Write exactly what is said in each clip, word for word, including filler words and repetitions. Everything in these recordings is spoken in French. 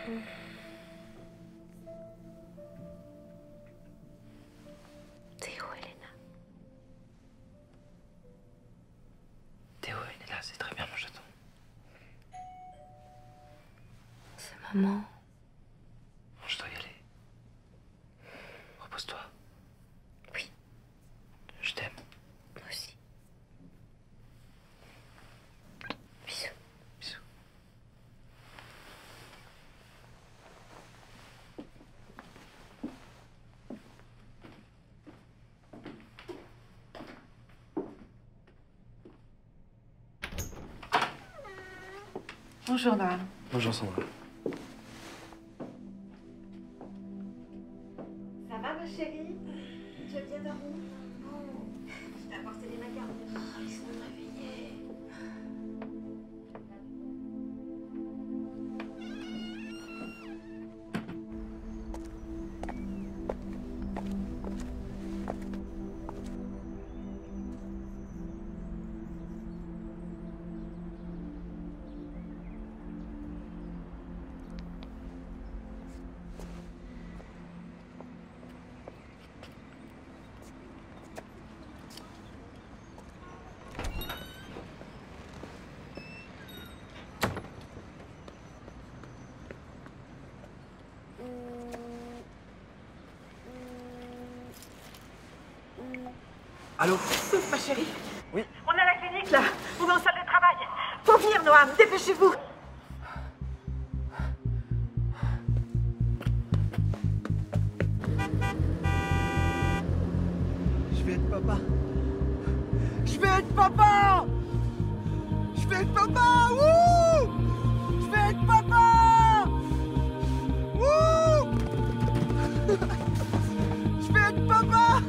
Théo, Elena. Théo, elle est là, c'est très bien, mon chaton. C'est maman. Je dois y aller. Repose-toi. Oui. Je t'aime. Moi aussi. Bisous. Bisous. Bonjour, Noam. Bonjour, Sandra. Ça va, ma chérie? Tu as bien dormi? Non. Je t'ai apporté des macarons. Oh, ils sont réveillés. Allô? Souffle, ma chérie. Oui. On est à la clinique, là. On est en salle de travail. Faut venir, Noam. Dépêchez-vous. Je vais être papa. Je vais être papa. Je vais être papa. Wouh! Je vais être papa. Wouh! Je vais être papa.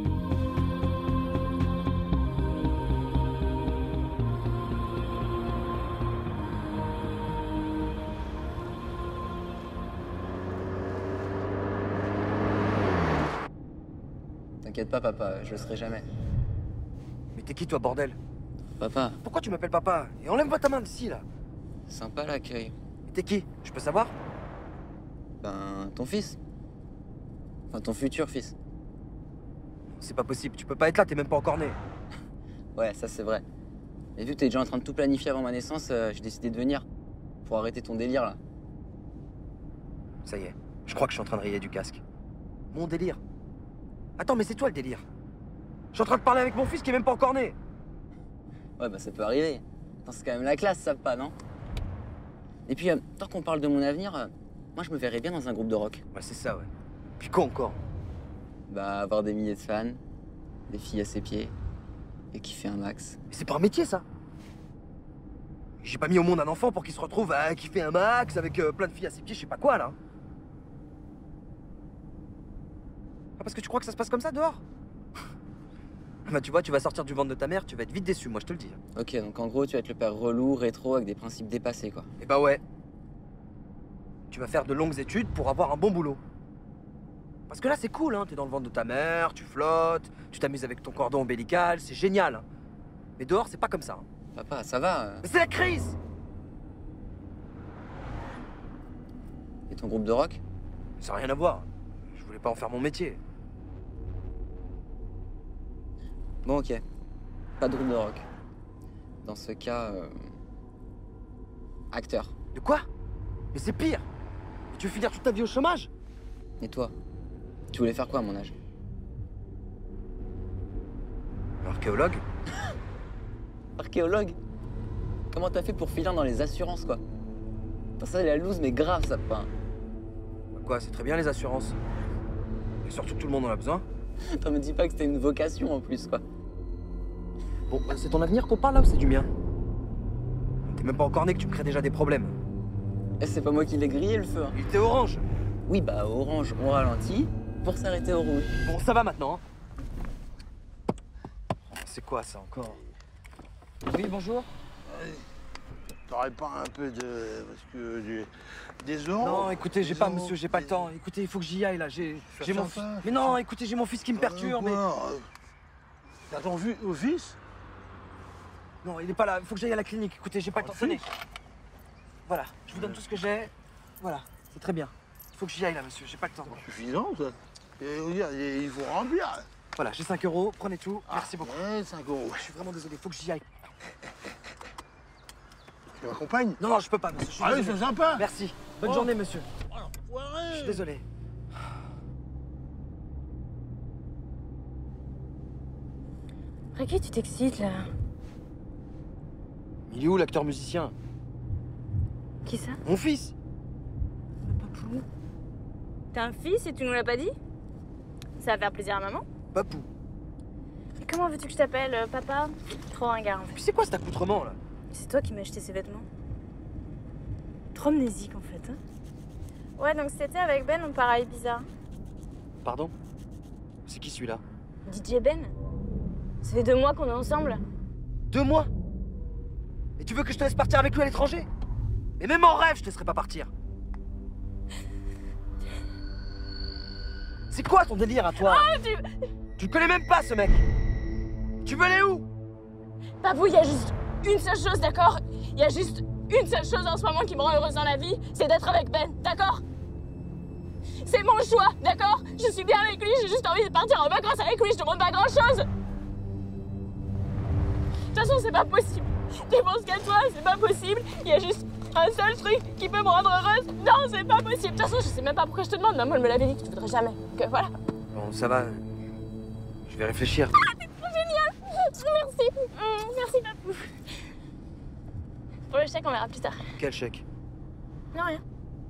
T'inquiète pas, papa, je le serai jamais. Mais t'es qui, toi, bordel? Papa, Pourquoi tu m'appelles papa? Et enlève-moi ta main d'ici, là. sympa l'accueil. Et t'es qui? Je peux savoir? Ben, ton fils. Enfin, ton futur fils. C'est pas possible. Tu peux pas être là, t'es même pas encore né. Ouais, ça c'est vrai. Et vu que t'es déjà en train de tout planifier avant ma naissance, euh, j'ai décidé de venir. Pour arrêter ton délire, là. Ça y est. Je crois que je suis en train de rayer du casque. Mon délire. Attends, mais c'est toi le délire. Je suis en train de parler avec mon fils qui est même pas encore né. Ouais, bah ça peut arriver. Attends, c'est quand même la classe, ça pas, non? Et puis, euh, tant qu'on parle de mon avenir, euh, moi je me verrais bien dans un groupe de rock. Ouais, c'est ça, ouais. Puis quoi encore? Bah, avoir des milliers de fans, des filles à ses pieds, et kiffer un max. Mais c'est pas un métier, ça. J'ai pas mis au monde un enfant pour qu'il se retrouve à kiffer un max avec euh, plein de filles à ses pieds, je sais pas quoi, là. Ah, parce que tu crois que ça se passe comme ça, dehors? Bah, tu vois, tu vas sortir du ventre de ta mère, tu vas être vite déçu, moi, je te le dis. Ok, donc en gros, tu vas être le père relou, rétro, avec des principes dépassés, quoi. Eh bah ouais. Tu vas faire de longues études pour avoir un bon boulot. Parce que là, c'est cool, hein. T'es dans le ventre de ta mère, tu flottes, tu t'amuses avec ton cordon ombilical, c'est génial. Hein. Mais dehors, c'est pas comme ça. Hein. Papa, ça va. euh. Mais c'est la crise! Et ton groupe de rock? Ça n'a rien à voir. Je voulais pas en faire mon métier. Bon, ok. Pas de groupe de rock. Dans ce cas, euh... acteur. De quoi? Mais c'est pire! Tu veux finir toute ta vie au chômage? Et toi? Tu voulais faire quoi à mon âge? Archéologue? Archéologue? Comment t'as fait pour filer dans les assurances, quoi? Putain, ça, la loose, mais grave, ça, pas. Quoi, c'est très bien les assurances. Et surtout, tout le monde en a besoin. T'en me dis pas que c'était une vocation, en plus, quoi. Bon, bah, c'est ton avenir qu'on parle là ou c'est du mien? T'es même pas encore né que tu me crées déjà des problèmes. Eh, c'est pas moi qui l'ai grillé, le feu, hein. Il était orange. Oui, bah, orange, on ralentit pour s'arrêter au rouge. Bon, ça va maintenant. Hein. C'est quoi ça encore? Oui, bonjour. T'aurais pas un peu de... parce que j'ai... des euros? Non, écoutez, j'ai Des pas, euros, monsieur, j'ai pas le des- temps. Écoutez, il faut que j'y aille là. J'ai, Fais j'ai ça, mon. fais fi- ça, Mais fais non, ça. écoutez, j'ai mon fils qui me Euh, perturbe. mais... quoi, euh, T'as ton vi- au fils? Non, il est pas là. Il faut que j'aille à la clinique. Écoutez, j'ai pas le Ton temps. Tenez. fils Voilà, je vous donne tout ce que j'ai. Voilà, C'est très bien. Il faut que j'y aille là, monsieur, j'ai pas le temps. Suffisant, ça. Et regarde, il faut remplir. Voilà, j'ai cinq euros, prenez tout. Merci beaucoup. Ouais, cinq euros. Je suis vraiment désolé, faut que j'y aille. Tu m'accompagnes? Non, non, je peux pas, monsieur. Je suis Allez, désolé. c'est sympa. Merci. Bonne Oh. journée, monsieur. Oh, l'enfoiré. Je suis désolé. Après qui tu t'excites là? Il est où l'acteur musicien? Qui ça? Mon fils. Papou. T'as un fils et tu nous l'as pas dit? Ça va faire plaisir à maman. Papou. Et comment veux-tu que je t'appelle, euh, papa? Trop ringard en fait. Puis c'est quoi cet accoutrement là? C'est toi qui m'as acheté ces vêtements. Trop amnésique en fait. Hein. Ouais, donc cet été avec Ben, on part à Ibiza. Pardon? C'est qui celui-là? D J Ben? Ça fait deux mois qu'on est ensemble. Deux mois? Et tu veux que je te laisse partir avec lui à l'étranger? Mais même en rêve, je te laisserai pas partir. C'est quoi ton délire à toi? Ah, tu... Tu le connais même pas ce mec. Tu veux aller où? Papou, il y a juste une seule chose, d'accord? Il y a juste une seule chose en ce moment qui me rend heureuse dans la vie, c'est d'être avec Ben, d'accord? C'est mon choix, d'accord? Je suis bien avec lui, j'ai juste envie de partir en vacances avec lui, je demande pas grand-chose. De toute façon, c'est pas possible. Tu penses qu'à toi, c'est pas possible. Il y a juste un seul truc qui peut me rendre heureuse. Non, c'est pas possible. De toute façon, je sais même pas pourquoi je te demande. Maman, elle me l'avait dit que tu voudrais jamais. Que voilà. Bon, ça va. Je vais réfléchir. Ah, t'es trop génial. Merci. Mmh, merci, papou. Pour le chèque, on verra plus tard. Quel chèque? Non, rien.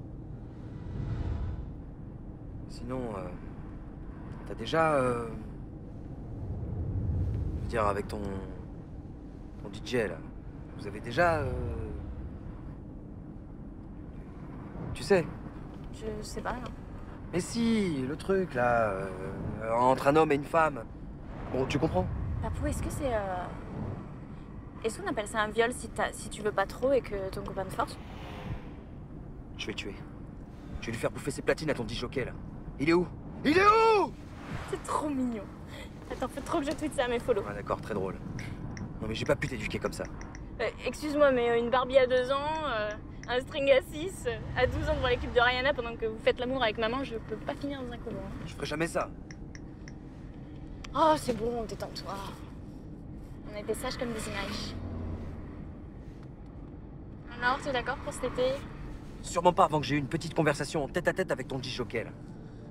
Sinon, euh, t'as déjà... Euh, je veux dire, avec ton... ton D J, là, vous avez déjà... Euh, tu sais? Je sais pas, non. Mais si, le truc, là, euh, entre un homme et une femme. Bon, tu comprends? Papou, est-ce que c'est... Euh... Est-ce qu'on appelle ça un viol si, si tu veux pas trop et que ton copain te force? Je vais le tuer. Je vais lui faire bouffer ses platines à ton disjockey, là. Il est où? Il est où? C'est trop mignon. Attends, faut trop que je tweete ça à mes follow. Ah d'accord, très drôle. Non mais j'ai pas pu t'éduquer comme ça. Euh, Excuse-moi, mais euh, une Barbie à deux ans, euh, un string à six, euh, à douze ans devant l'équipe de Rihanna pendant que vous faites l'amour avec maman, je peux pas finir dans un colo. hein. Je ferai jamais ça. Oh, c'est bon, détends-toi. On a été sages comme des images. Alors, tu es d'accord pour cet été? Sûrement pas avant que j'ai eu une petite conversation en tête à tête avec ton disjockey, là.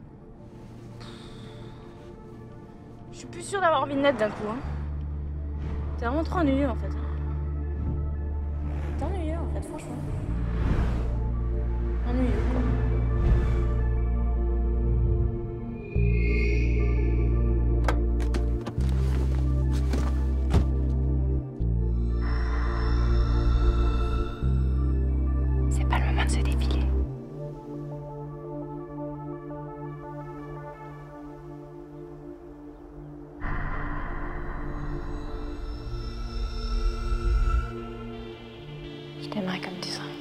Je suis plus sûre d'avoir envie de naître d'un coup. Hein. T'es vraiment trop ennuyeux en fait. T'es ennuyeux en fait, franchement. Ennuyeux quoi. C'est pas le moment de se défiler. Je t'aimerais comme tu seras.